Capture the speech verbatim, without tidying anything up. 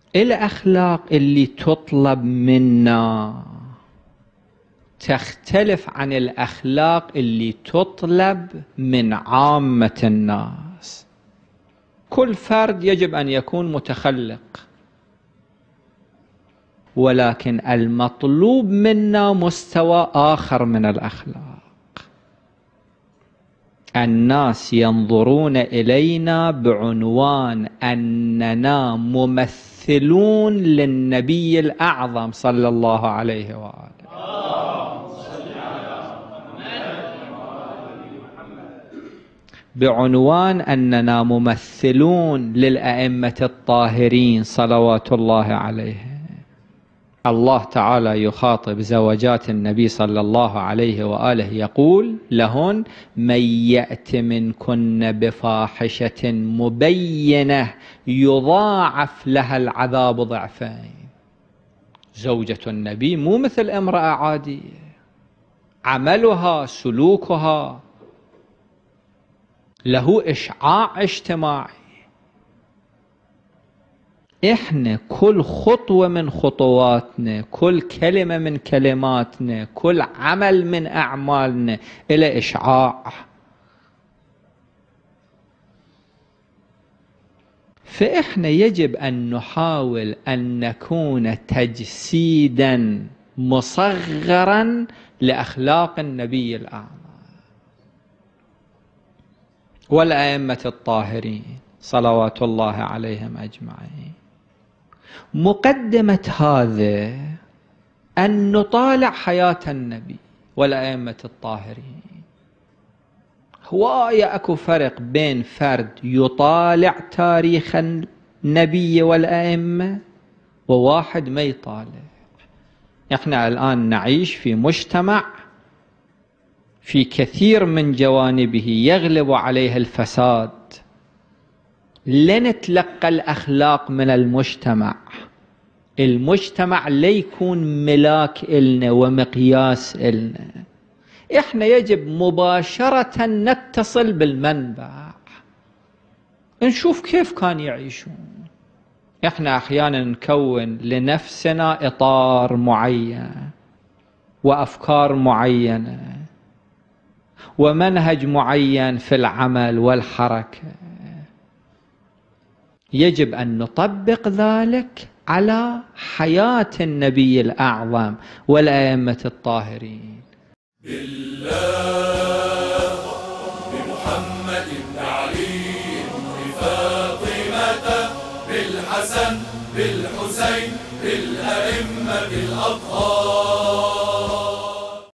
الأخلاق اللي تطلب منا تختلف عن الأخلاق اللي تطلب من عامة الناس. كل فرد يجب أن يكون متخلق، ولكن المطلوب منا مستوى آخر من الأخلاق. الناس ينظرون إلينا بعنوان أننا ممثلون للنبي الأعظم صلى الله عليه وآله، بعنوان أننا ممثلون للأئمة الطاهرين صلوات الله عليهم. الله تعالى يخاطب زوجات النبي صلى الله عليه وآله يقول لهن: من يأت منكن بفاحشة مبينة يضاعف لها العذاب ضعفين. زوجة النبي مو مثل امرأة عادية، عملها سلوكها له إشعاع اجتماعي. إحنا كل خطوة من خطواتنا، كل كلمة من كلماتنا، كل عمل من أعمالنا إلى إشعاع. فإحنا يجب أن نحاول أن نكون تجسيدا مصغرا لأخلاق النبي الأعظم والأئمة الطاهرين صلوات الله عليهم أجمعين. مقدمة هذا أن نطالع حياة النبي والأئمة الطاهرين. هواية أكو فرق بين فرد يطالع تاريخ النبي والأئمة وواحد ما يطالع. إحنا الآن نعيش في مجتمع في كثير من جوانبه يغلب عليه الفساد. لنتلقى الأخلاق من المجتمع. المجتمع ليكون ملاك إلنا ومقياس إلنا. إحنا يجب مباشرة نتصل بالمنبع، نشوف كيف كان يعيشون. إحنا أحيانا نكون لنفسنا إطار معين وأفكار معينة ومنهج معين في العمل والحركة. يجب أن نطبق ذلك على حياة النبي الأعظم والأئمة الطاهرين. بالله بمحمد بن علي بفاطمة بالحسن بالحسين بالأئمة الأطهار.